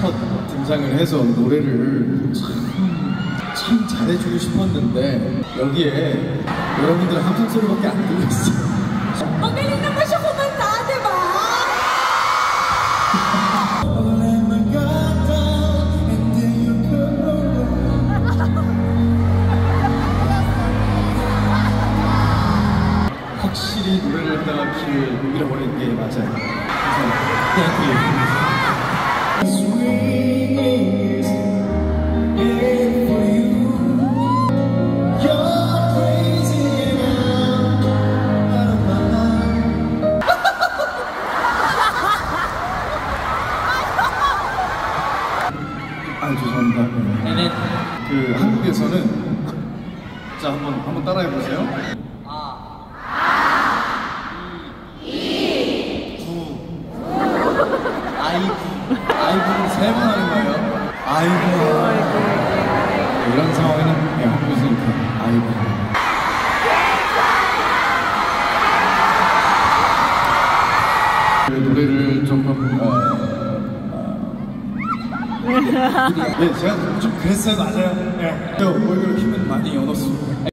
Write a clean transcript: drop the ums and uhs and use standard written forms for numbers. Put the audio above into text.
첫 등장을 해서 노래를 참 잘해주고 싶었는데 여기에 여러분들 함성 소리밖에 안 들렸어요. Magaling naman siya kumanta, di ba? 확실히 노래를 하다가 귀를 잃어버린 게 맞아요. 그래서 죄송합니다. 네네. 그 한국에서는 자 한번 따라해 보세요. 아이고 세 번 하는 거예요. 아이고. 이런 상황에는 네, 한국에서 이렇게 아이고. 그 노래를 조금 네, 제가 좀 그랬어요. 맞아요. 네. 얼굴 힘은 많이 얻었습니다.